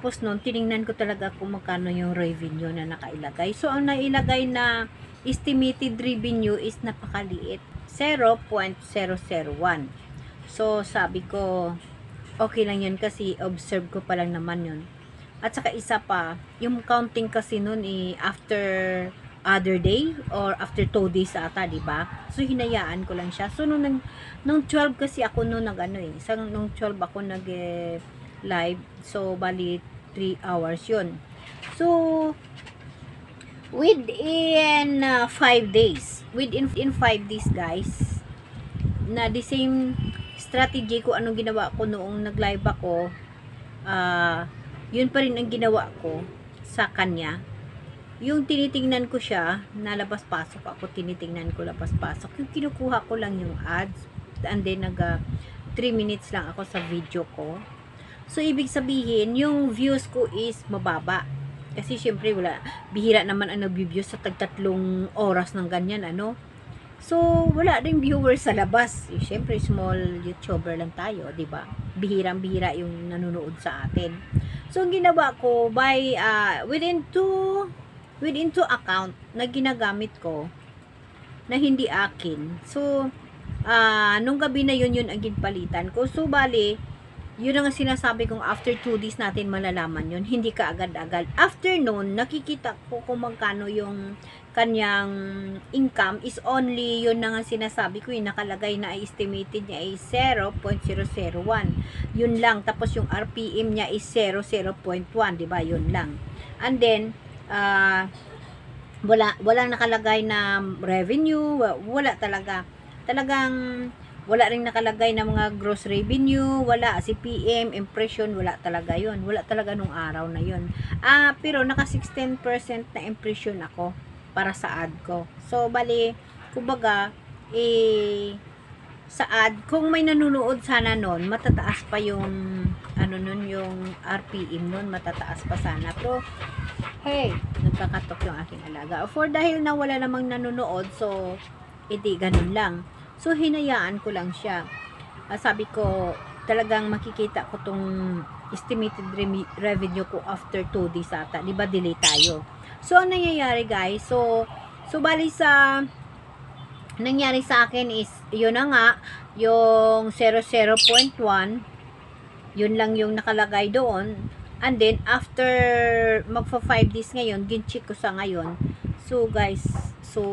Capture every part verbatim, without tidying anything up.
pagkatapos nun, tiningnan ko talaga kung magkano yung revenue na nakailagay. So, ang nailagay na estimated revenue is napakaliit. zero point zero zero one. So, sabi ko, okay lang yun kasi observe ko pa lang naman yun. At saka isa pa, yung counting kasi nun eh, after other day or after two days ata, di ba? So, hinayaan ko lang siya. So, nung, nung twelve kasi ako nung nag ano eh, isang nung twelve ako nag eh, live. So, bali three hours yun. So, within uh, five days, within in five days guys, na the same strategy ko anong ginawa ko noong nag-live ako, uh, yun pa rin ang ginawa ko sa kanya. Yung tinitingnan ko siya, nalabas-pasok ako, tinitingnan ko labas-pasok. Yung kinukuha ko lang yung ads, and then nag uh, three minutes lang ako sa video ko. So, ibig sabihin, yung views ko is mababa. Kasi, syempre, wala, bihira naman ang nag-view sa tagtatlong oras ng ganyan, ano. So, wala rin viewers sa labas. Eh, syempre, small YouTuber lang tayo, di ba? Bihirang-bihira yung nanonood sa atin. So, ang ginawa ko, by, uh, within two, within two account na ginagamit ko, na hindi akin. So, uh, nung gabi na yun, yun ang ginpalitan ko. So, bali, yun ang sinasabi kong after two days natin malalaman yun, hindi ka agad-agad. After noon, nakikita ko kung magkano yung kanyang income is only, yun na nga sinasabi ko, yung nakalagay na estimated niya ay zero point zero zero one. Yun lang. Tapos yung R P M niya is zero point one, di ba? Yun lang. And then, uh, wala, walang nakalagay na revenue, wala talaga. Talagang, wala ring nakalagay na mga gross revenue, wala, C P M, impression, wala talaga yon, wala talaga nung araw na yon. Ah, pero naka sixteen percent na impression ako para sa ad ko. So, bali, kumbaga, eh, sa ad, kung may nanonood sana nun, matataas pa yung, ano nun, yung R P M nun, matataas pa sana. Pero, hey, nagkakatok yung aking alaga. For dahil na wala namang nanonood, so, edi, ganun lang. So, hinayaan ko lang siya. Uh, sabi ko, talagang makikita ko tong estimated re- revenue ko after two days ata. Diba, delay tayo. So, ang nangyayari guys, so, so bali sa, nangyari sa akin is, yun na nga, yung zero point one, yun lang yung nakalagay doon. And then, after magfa five days ngayon, gincheck ko sa ngayon. So, guys, so,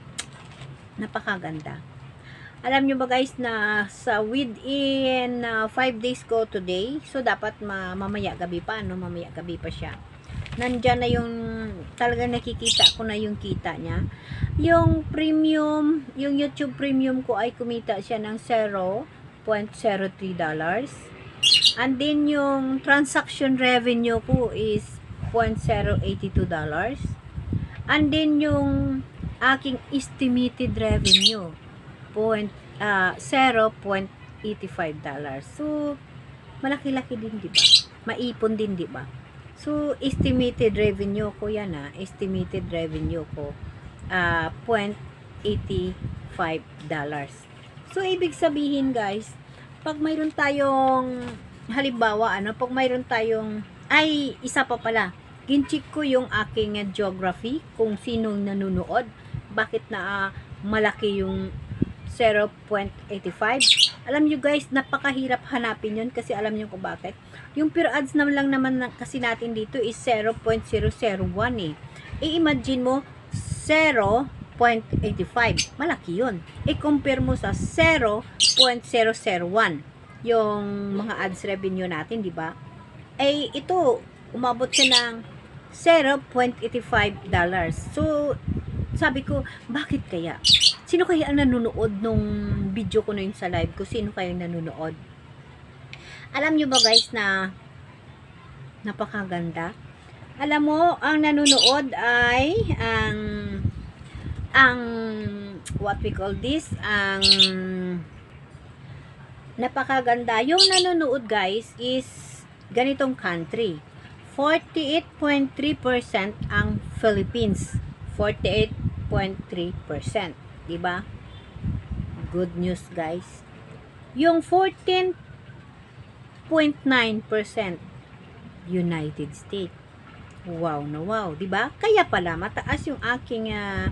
napakaganda. Alam nyo ba guys na sa within five uh, days ko today, so dapat ma mamaya gabi pa, no? Mamaya gabi pa siya. Nandyan na yung, talagang nakikita ko na yung kita niya. Yung premium, yung YouTube premium ko ay kumita siya ng zero point zero three dollars. And then yung transaction revenue ko is zero point zero eight two dollars. And then yung aking estimated revenue, point, uh, zero point eight five dollars. So, malaki-laki din, di ba? Maipon din, di ba? So, estimated revenue ko yan, ha? Estimated revenue ko, uh, zero point eight five dollars. So, ibig sabihin, guys, pag mayroon tayong, halimbawa, ano, pag mayroon tayong, ay, isa pa pala, gincheck ko yung aking uh, geography, kung sinong nanonood, bakit na uh, malaki yung zero point eight five. Alam nyo guys, napakahirap hanapin yun kasi alam nyo kung bakit. Yung pure ads na lang naman na, kasi natin dito is zero point zero zero one eh. I-imagine mo, zero point eight five. Malaki yun. I-compare mo sa zero point zero zero one. Yung mga ads revenue natin, di ba? Ay, ito, umabot siya ng zero point eight five dollars. So, sabi ko, bakit kaya? Sino kaya ang nanonood nung video ko na yun sa live ko? Sino kaya ang nanonood? Alam nyo ba guys na napakaganda? Alam mo, ang nanonood ay ang ang what we call this, ang napakaganda. Yung nanonood guys is ganitong country. forty-eight point three percent ang Philippines. forty-eight point three percent. Diba? Good news guys. Yung fourteen point nine percent United States. Wow na wow, 'di ba? Kaya pala mataas yung aking uh,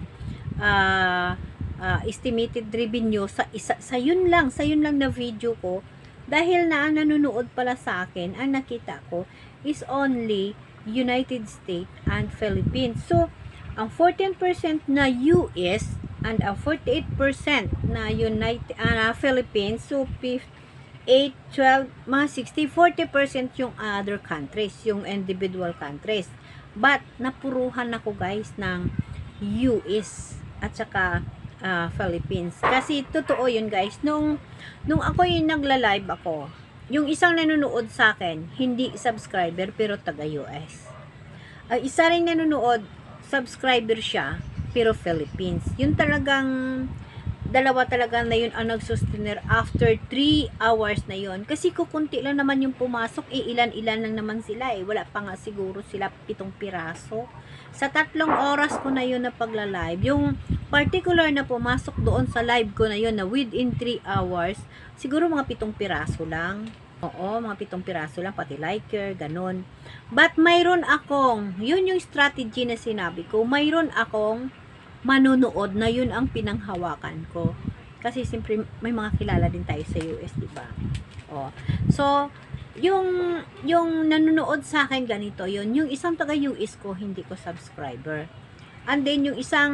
uh, uh, estimated revenue sa isa sa yun lang, sa yun lang na video ko, dahil na ang nanonood pala sa akin, ang nakita ko is only United States and Philippines. So, ang fourteen percent na U S and ang forty-eight percent na United uh, Philippines, so eight, twelve, mga sixty, forty percent yung other countries, yung individual countries. But, napuruhan ako guys ng U S at saka uh, Philippines. Kasi, totoo yun guys. Nung, nung ako yung nagla-live ako, yung isang nanonood sa akin, hindi subscriber, pero taga U S. Uh, isa rin nanonood, subscriber siya, pero Philippines. Yun talagang dalawa talaga na yun ang nagsustainer after three hours na yun. Kasi kukunti lang naman yung pumasok, eh, ilan-ilan lang naman sila eh. Wala pa nga siguro sila pitong piraso. Sa tatlong oras ko na yun na pagla-live, yung particular na pumasok doon sa live ko na yun na within three hours, siguro mga pitong piraso lang. Oo, mga pitong piraso lang, pati liker, ganun. But mayroon akong, yun yung strategy na sinabi ko, mayroon akong manunood na yun ang pinanghawakan ko. Kasi siyempre may mga kilala din tayo sa U S, di ba? Oh. So, yung yung nanonood sa akin ganito, yun, yung isang taga U S ko, hindi ko subscriber. And then yung isang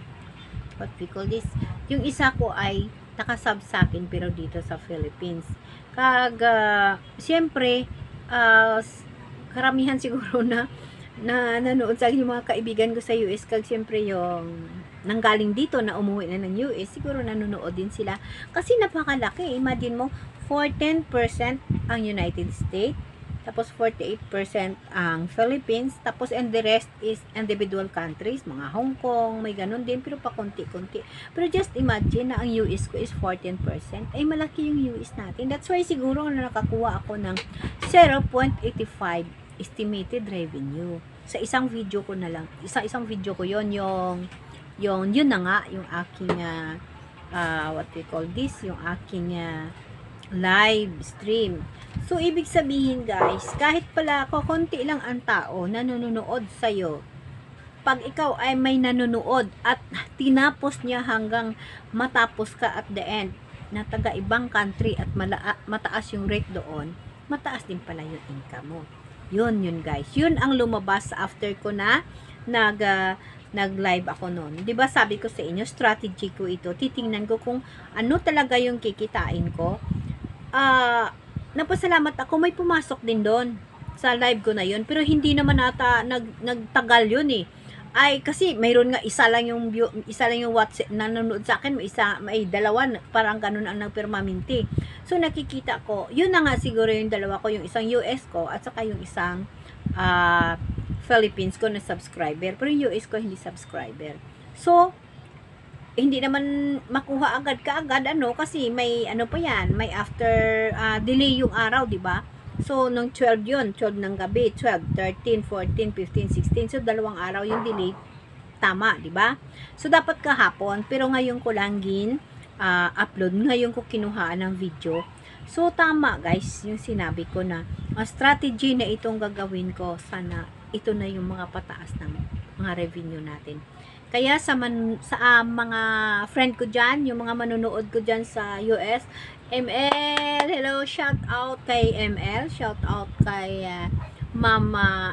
what we call this, yung isa ko ay nakasub sa akin pero dito sa Philippines. Kag uh, siyempre uh, karamihan siguro na na nanood sa akin yung mga kaibigan ko sa U S, kag siyempre yung nanggaling dito na umuwi na ng U S, siguro nanonood din sila kasi napakalaki. Imagine mo, fourteen percent ang United States, tapos forty-eight percent ang Philippines, tapos and the rest is individual countries, mga Hong Kong, may ganun din, pero pa konti-konti. Pero just imagine na ang U S ko is fourteen percent, ay malaki yung U S natin. That's why siguro na nakakuha ako ng zero point eight five estimated revenue sa isang video ko na lang. Isang isang video ko yon, yung yung yun na nga yung aking uh, uh, what we call this, yung aking uh, live stream. So ibig sabihin guys, kahit pala ko konti lang ang tao na nanonood sa iyo, pag ikaw ay may nanonood at tinapos niya hanggang matapos ka at the end na taga ibang country at mala mataas yung rate doon, mataas din pala yung income mo. Yun, yun guys. Yun ang lumabas after ko na nag, uh, nag-live ako noon. Diba sabi ko sa inyo, strategy ko ito. Titingnan ko kung ano talaga yung kikitain ko. Uh, napasalamat ako, may pumasok din doon sa live ko na yun. Pero hindi naman ata nag, nagtagal yun eh. Ay, kasi mayroon nga isa lang yung view, isa lang yung WhatsApp nanonood sa akin, may isa, may dalawa, parang ganun ang nagpermanente. So nakikita ko, yun na nga siguro yung dalawa ko, yung isang U S ko at saka yung isang uh, Philippines ko na subscriber, pero yung U S ko hindi subscriber. So hindi naman makuha agad kaagad ano, kasi may ano pa yan, may after uh, delay yung araw, di ba? So, nung twelve yun, twelve ng gabi, twelve, thirteen, fourteen, fifteen, sixteen. So, dalawang araw yung delay. Tama, di ba? So, dapat kahapon. Pero ngayon ko lang gin uh, upload. Ngayon ko kinuhaan ng video. So, tama guys, yung sinabi ko na uh, strategy na itong gagawin ko. Sana ito na yung mga pataas ng mga revenue natin. Kaya sa, man, sa uh, mga friend ko dyan, yung mga manonood ko dyan sa U S, M L, hello, shout out kay M L, shout out kay uh, Mama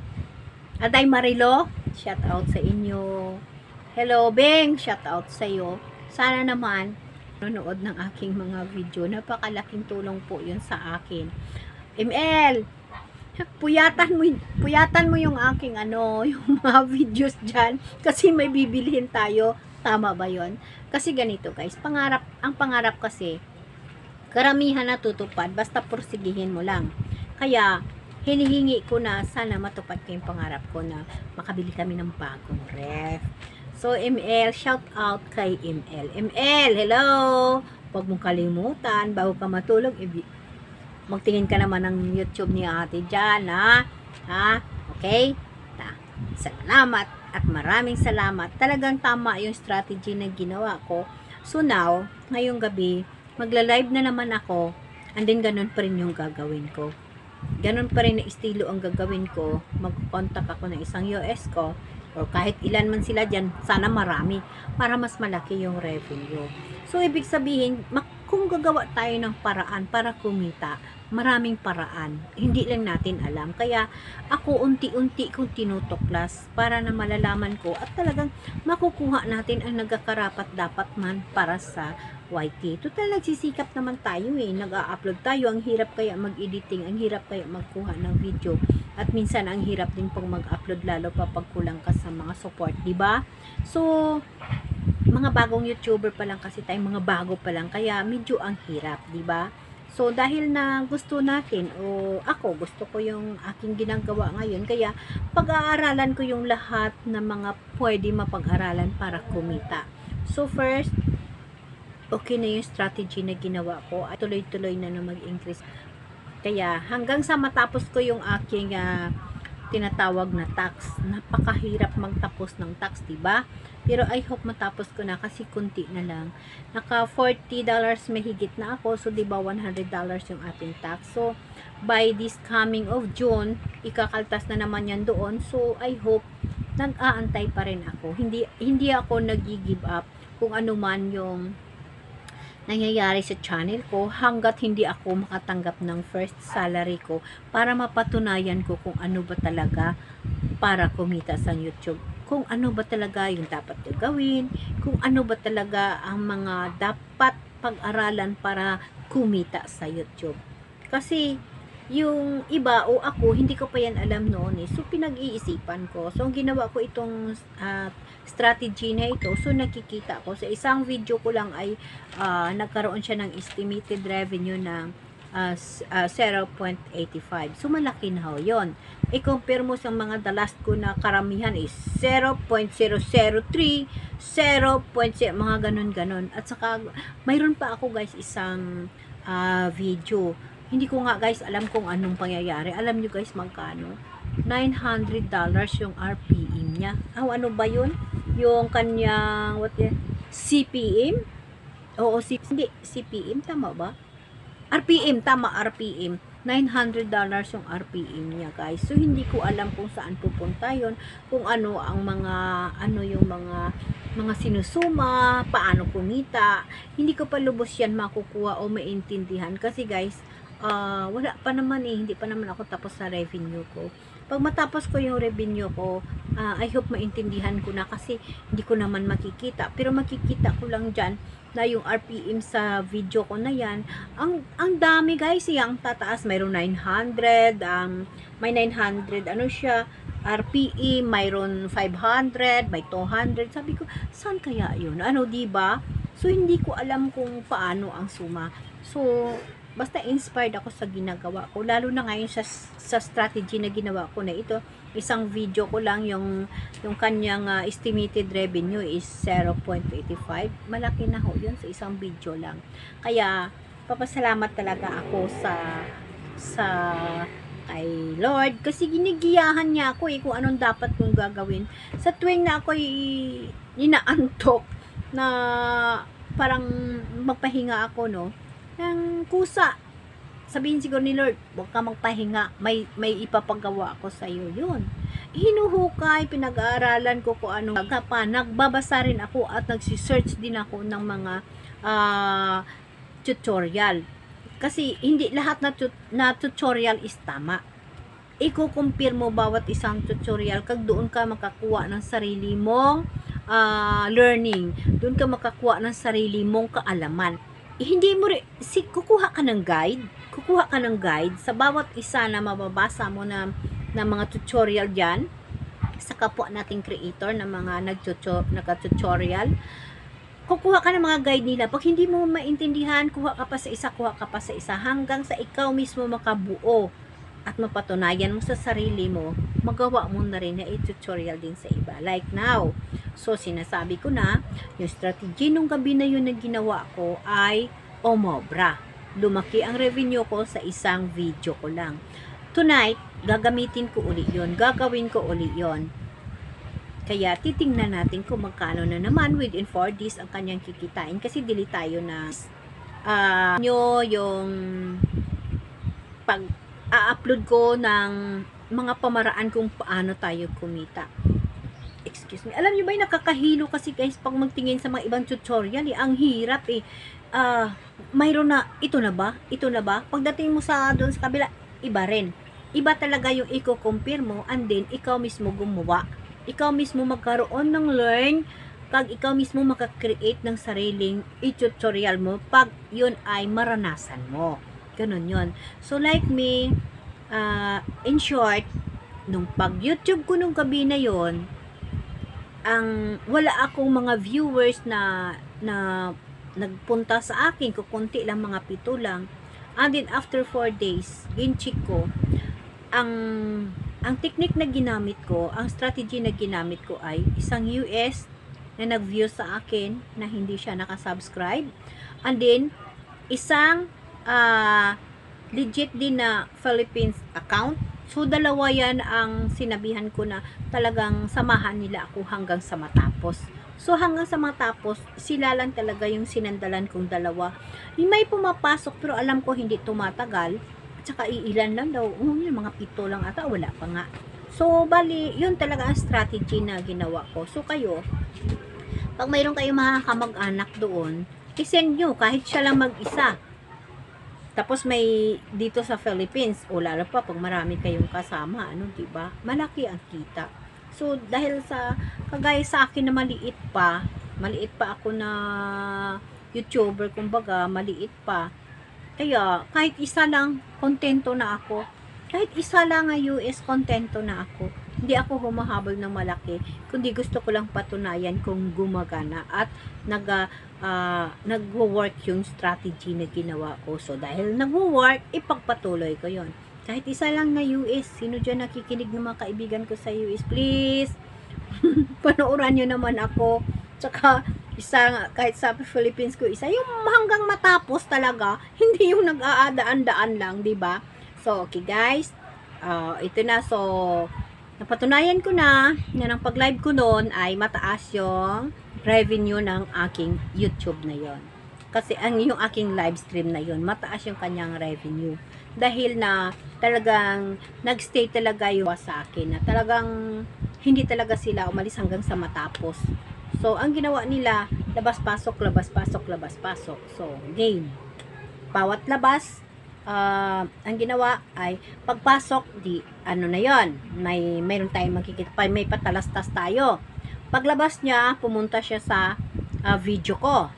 Aday Marilo, shout out sa inyo. Hello, Beng, shout out sa iyo. Sana naman manonood ng aking mga video. Napakalaking tulong po 'yun sa akin. M L, puyatan mo, puyatan mo yung aking ano, yung mga videos diyan kasi may bibilhin tayo. Tama ba 'yon? Kasi ganito, guys, pangarap, ang pangarap kasi karamihan na tutupad, basta porsigihin mo lang. Kaya, hinihingi ko na sana matupad ko yung pangarap ko na makabili kami ng bagong ref. So, M L, shout out kay M L. M L, hello! Huwag mong kalimutan, bago ka matulog, magtingin ka naman ng YouTube ni ate dyan, ha? Ha? Okay? Ta. Salamat at maraming salamat. Talagang tama yung strategy na ginawa ko. So, now, ngayong gabi, magla-live na naman ako, and then ganun pa rin yung gagawin ko. ganun pa rin na estilo ang gagawin ko. Mag-contact ako ng isang U S ko, or kahit ilan man sila dyan, sana marami, para mas malaki yung revenue. So, ibig sabihin, kung gagawa tayo ng paraan para kumita, maraming paraan, hindi lang natin alam. Kaya, ako unti-unti kong tinutuklas para na malalaman ko at talagang makukuha natin ang nagkakarapat dapat man para sa Y T. Total, nagsisikap naman tayo eh. Nag-a-upload tayo. Ang hirap kaya mag-editing. Ang hirap kaya magkuha ng video. At minsan, ang hirap din pong mag-upload lalo pa pag kulang ka sa mga support. Diba? So, mga bagong YouTuber pa lang kasi tayo. Mga bago pa lang. Kaya, medyo ang hirap. Diba? So, dahil na gusto natin, o ako, gusto ko yung aking ginagawa ngayon. Kaya, pag-aaralan ko yung lahat na mga pwede mapag-aralan para kumita. So, first, okay na yung strategy na ginawa ko at tuloy-tuloy na na mag-increase. Kaya hanggang sa matapos ko yung aking uh, tinatawag na tax, napakahirap magtapos ng tax, diba? Pero I hope matapos ko na kasi kunti na lang. Naka forty dollars mahigit na ako, so diba one hundred dollars yung ating tax. So by this coming of June, ikakaltas na naman yan doon. So I hope nag-aantay pa rin ako. Hindi hindi ako nag-give up kung ano man yung nangyayari sa channel ko hanggat hindi ako makatanggap ng first salary ko para mapatunayan ko kung ano ba talaga para kumita sa YouTube. Kung ano ba talaga yung dapat gawin, kung ano ba talaga ang mga dapat pag-aralan para kumita sa YouTube. Kasi yung iba o ako, hindi ko pa yan alam noon eh. So, pinag-iisipan ko. So, ang ginawa ko itong uh, strategy na ito. So, nakikita ko. Sa isang video ko lang ay uh, nagkaroon siya ng estimated revenue ng uh, uh, zero point eight five. So, malaki na ho yun. I-compare mo sa mga the last ko na karamihan is zero point zero zero three, zero point zero, mga ganun-ganun. At saka, mayroon pa ako guys isang uh, video. Hindi ko nga guys alam kung anong pangyayari. Alam nyo guys magkano? nine hundred dollars yung R P M niya. Oh, ano ba yun? Yung kanyang, what yun? C P M? Oo, C hindi, C P M, tama ba? R P M, tama, R P M. nine hundred dollars yung R P M niya guys. So, hindi ko alam kung saan pupunta yun. Kung ano ang mga, ano yung mga, mga sinusuma, paano kumita. Hindi ko pa lubos yan makukuha o maintindihan. Kasi guys, Uh, wala pa naman eh, hindi pa naman ako tapos sa revenue ko. Pag matapos ko yung revenue ko, uh, I hope maintindihan ko na kasi hindi ko naman makikita. Pero makikita ko lang dyan na yung R P M sa video ko na yan, ang, ang dami guys, eh, ang tataas, mayroon nine hundred, um, may nine hundred, ano siya, R P M, mayroon five hundred, may two hundred. Sabi ko, saan kaya yun? Ano, diba? So, hindi ko alam kung paano ang suma. So, basta inspired ako sa ginagawa ko, lalo na ngayon sa, sa strategy na ginawa ko na ito. Isang video ko lang, yung yung kanyang uh, estimated revenue is zero point eight five. Malaki na ho yun sa isang video lang. Kaya papasalamat talaga ako sa sa kay Lord kasi ginigiyahan niya ako eh kung anong dapat kong gagawin. Sa tuwing na ako inaantok na parang magpahinga ako, no, ng kusa, sabihin siguro ni Lord, huwag ka magpahinga, may, may ipapagawa ako sa iyo. Yun, hinuhukay, pinag-aaralan ko kung ano pa, nagbabasa rin ako at nagsisearch din ako ng mga uh, tutorial, kasi hindi lahat na, tut na tutorial is tama. Iko-compare mo bawat isang tutorial kag doon ka makakuha ng sarili mong uh, learning, doon ka makakuha ng sarili mong kaalaman. Hindi mo rin, si, kukuha ka ng guide, kukuha ka ng guide sa bawat isa na mababasa mo na, na mga tutorial dyan, sa kapwa nating creator na mga nag-tutorial, kukuha ka ng mga guide nila. Pag hindi mo maintindihan, kuha ka pa sa isa, kuha ka pa sa isa, hanggang sa ikaw mismo makabuo at mapatunayan mo sa sarili mo, magawa mo na rin na i-tutorial din sa iba. Like now, so sinasabi ko na, yung strategy nung gabi na yun na ginawa ko ay umobra. Lumaki ang revenue ko sa isang video ko lang. Tonight, gagamitin ko uli yun. Gagawin ko uli yun. Kaya titingnan natin kung magkano na naman within four days ang kanyang kikitain. Kasi dili tayo na uh, nyo yung pag a-upload ko ng mga pamaraan kung paano tayo kumita. Excuse me. Alam niyo ba, yung nakakahilo kasi guys pag magtingin sa mga ibang tutorial, eh, ang hirap eh. Ah, uh, mayroon na, ito na ba? Ito na ba? Pagdating mo sa doon sa kabila, iba rin. Iba talaga yung i-compare mo, and then ikaw mismo gumawa. Ikaw mismo magkaroon ng learn, pag ikaw mismo maka-create ng sariling i-tutorial mo, pag yun ay maranasan mo. Ganun yun. So like me, uh, in short, nung pag YouTube ko nung gabi na yon, ang wala akong mga viewers na na nagpunta sa akin, kukunti lang, mga pito lang. And then after four days, gincheck ko, ang ang technique na ginamit ko, ang strategy na ginamit ko ay isang U S na nag-view sa akin na hindi siya nakasubscribe, and then isang uh, legit din na Philippines account. So dalawa yan ang sinabihan ko na talagang samahan nila ako hanggang sa matapos. So hanggang sa matapos, sila lang talaga yung sinandalan kong dalawa. May pumapasok pero alam ko hindi tumatagal. At saka iilan lang daw, oh, yung mga pito lang ata, wala pa nga. So bali, yun talaga ang strategy na ginawa ko. So kayo, pag mayroon kayong mga kamag-anak doon, isend nyo kahit siya lang mag-isa. Tapos may dito sa Philippines, o lalo pa pag marami kayong kasama, ano, 'di ba? Malaki ang kita. So dahil sa kagaya sa akin na maliit pa, maliit pa ako na YouTuber, kumbaga, maliit pa. Kaya kahit isa lang, kontento na ako. Kahit isa lang nga U S, kontento na ako. Hindi ako humahabol ng malaki, kundi gusto ko lang patunayan kung gumagana at nag uh, nagwo-work yung strategy na ginawa ko. So dahil nagwo-work, ipagpatuloy ko yon. Kahit isa lang na U S, sino dyan nakikinig ng mga kaibigan ko sa U S, please panooran nyo naman ako. Tsaka isa, kahit sa Philippines ko isa, yung hanggang matapos talaga, hindi yung nag-aadaan-daan lang, di ba? So okay guys, uh, ito na. So napatunayan ko na na ng pag-live ko noon ay mataas yung revenue ng aking YouTube na yon. Kasi ang yung aking live stream na yon, mataas yung kanyang revenue. Dahil na talagang nagstay talaga yung sa akin, na talagang hindi talaga sila umalis hanggang sa matapos. So ang ginawa nila, labas-pasok, labas-pasok, labas-pasok. So gain. Bawat labas, Uh, ang ginawa ay pagpasok, di ano na yon, may mayroon tayong makikita pa, may patalastas tayo. Paglabas niya, pumunta siya sa uh, video ko.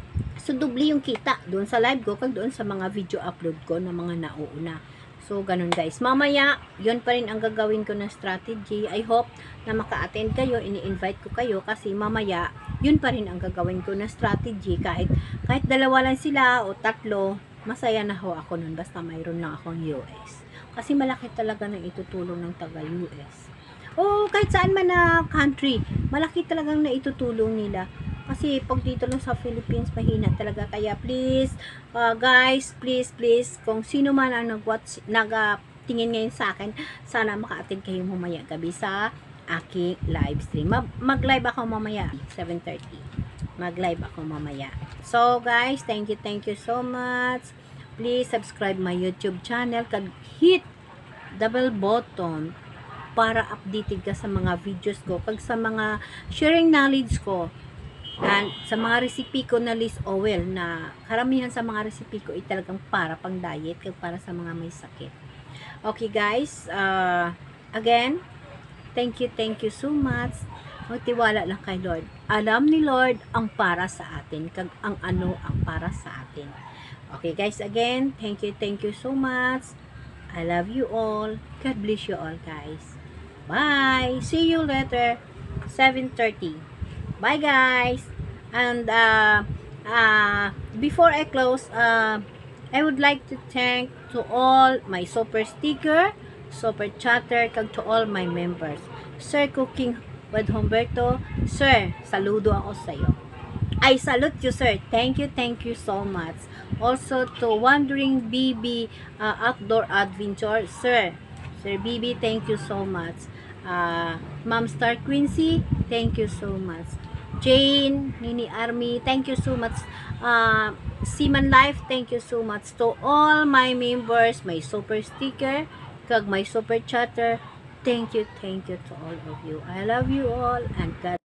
So dubli yung kita doon sa live ko kag doon sa mga video upload ko ng mga nauuna. So ganun guys, mamaya yon pa rin ang gagawin ko na strategy. I hope na maka-attend kayo, ini-invite ko kayo kasi mamaya yun pa rin ang gagawin ko na strategy. Kahit kahit dalawa lang sila o tatlo, masaya na ho ako nun, basta mayroon lang akong U S. Kasi malaki talaga ng itutulong ng taga U S. O kahit saan man na country, malaki talagang na itutulong nila. Kasi pag dito lang sa Philippines, mahina talaga. Kaya please, uh, guys, please, please, kung sino man ang nag-watch, nag-tingin ngayon sa akin, sana maka-attend kayo mamaya gabi sa aking live stream. Mag-live ako mamaya, seven thirty. Mag-live ako mamaya. So guys, thank you, thank you so much. Please subscribe my YouTube channel, kag hit the bell button para updated ka sa mga videos ko, kag sa mga sharing knowledge ko, and sa mga recipe ko na list oil, na karamihan sa mga recipe ko ay talagang para pang diet, kag para sa mga may sakit. Okay guys, uh, again, thank you, thank you so much. Magtiwala lang kay Lord. Alam ni Lord ang para sa atin, kag ang ano ang para sa atin. Okay guys, again, thank you, thank you so much. I love you all. God bless you all guys. Bye. See you later, seven thirty. Bye guys. And uh, uh, before I close, uh, I would like to thank to all my super sticker, super chatter, kag to all my members. Sir Cooking with Humberto, sir, saludo ako sa iyo. I salute you, sir. Thank you, thank you so much. Also to Wandering B B uh, Outdoor Adventure, sir. Sir B B, thank you so much. Uh, Ma'am Star Quincy, thank you so much. Jane, Nini Army, thank you so much. Uh, Seaman Life, thank you so much to all my members, my super sticker, kag my super chatter. Thank you, thank you to all of you. I love you all and God.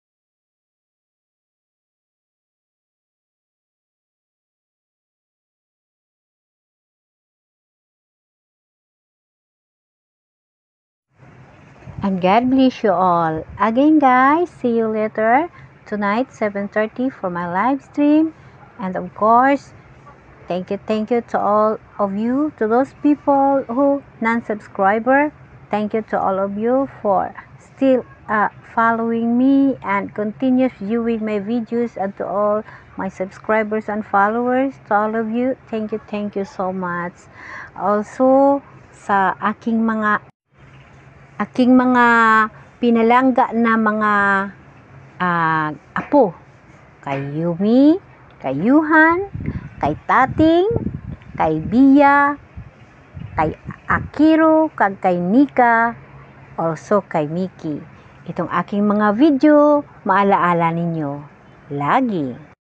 And God bless you all. Again, guys, see you later tonight, seven thirty for my live stream. And of course, thank you, thank you to all of you, to those people who non-subscriber. Thank you to all of you for still uh, following me and continuous viewing my videos, and to all my subscribers and followers, to all of you, thank you, thank you so much. Also, sa aking mga aking mga pinalangga na mga uh, apo, kay Yumi, kay Yuhan, kay Tating, kay Bia, kay Akiro, kag kay Nika, also kay Miki. Itong aking mga video, maalaala ninyo lagi.